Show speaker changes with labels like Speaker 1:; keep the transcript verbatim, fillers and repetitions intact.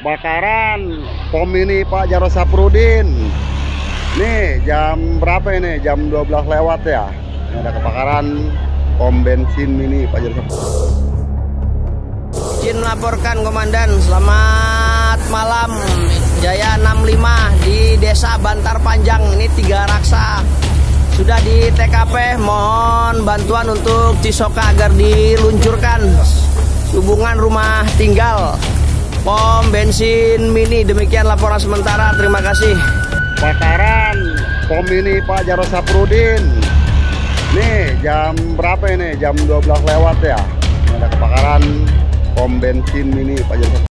Speaker 1: Kebakaran pom ini Pak Jarod Saprudin. Nih jam berapa ini? Jam dua belas lewat ya. Ini ada kebakaran pom bensin mini Pak Jarod Saprudin.
Speaker 2: Izin melaporkan Komandan, selamat malam. Jaya enam puluh lima di Desa Bantar Panjang, ini tiga raksa. Sudah di T K P, mohon bantuan untuk Cisoka agar diluncurkan hubungan rumah tinggal pom bensin mini. Demikian laporan sementara, terima kasih.
Speaker 1: Kebakaran pom ini Pak Jarod Saprudin. Nih jam berapa ini? Jam dua belas lewat ya. Ini ada kebakaran pom bensin mini Pak Jarod Saprudin.